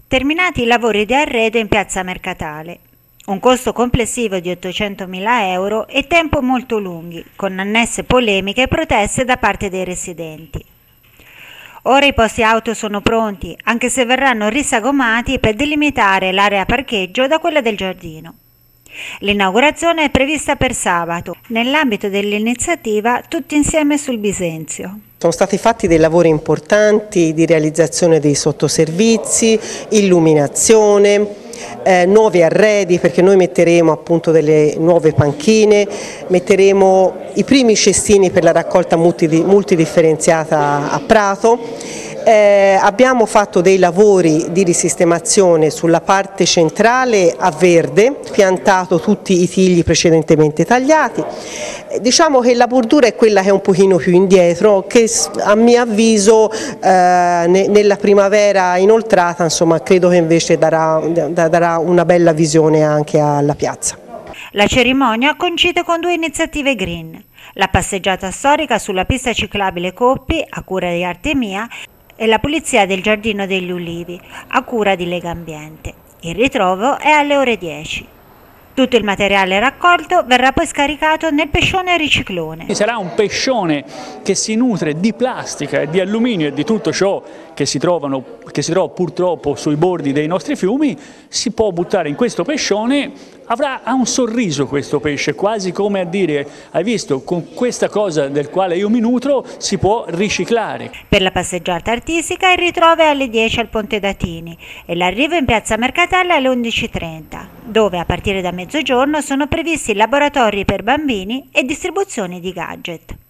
Terminati i lavori di arredo in piazza Mercatale. Un costo complessivo di 800.000 euro e tempo molto lunghi, con annesse polemiche e proteste da parte dei residenti. Ora i posti auto sono pronti, anche se verranno risagomati per delimitare l'area parcheggio da quella del giardino. L'inaugurazione è prevista per sabato, nell'ambito dell'iniziativa Tutti insieme sul Bisenzio. Sono stati fatti dei lavori importanti di realizzazione dei sottoservizi, illuminazione, nuovi arredi, perché noi metteremo appunto delle nuove panchine, metteremo i primi cestini per la raccolta multidifferenziata a Prato. Abbiamo fatto dei lavori di risistemazione sulla parte centrale a verde, piantato tutti i tigli precedentemente tagliati. Diciamo che la bordura è quella che è un pochino più indietro, che a mio avviso nella primavera inoltrata, insomma, credo che invece darà una bella visione anche alla piazza. La cerimonia coincide con due iniziative green: la passeggiata storica sulla pista ciclabile Coppi a cura di Artemia e la pulizia del Giardino degli Ulivi a cura di Legambiente. Il ritrovo è alle ore 10. Tutto il materiale raccolto verrà poi scaricato nel pescione riciclone. Sarà un pescione che si nutre di plastica e di alluminio e di tutto ciò che si trova purtroppo sui bordi dei nostri fiumi, si può buttare in questo pescione. Ha un sorriso questo pesce, quasi come a dire: hai visto, con questa cosa del quale io mi nutro si può riciclare. Per la passeggiata artistica il ritrovo è alle 10 al Ponte Datini e l'arrivo in piazza Mercatale alle 11:30, dove a partire da mezzogiorno sono previsti laboratori per bambini e distribuzione di gadget.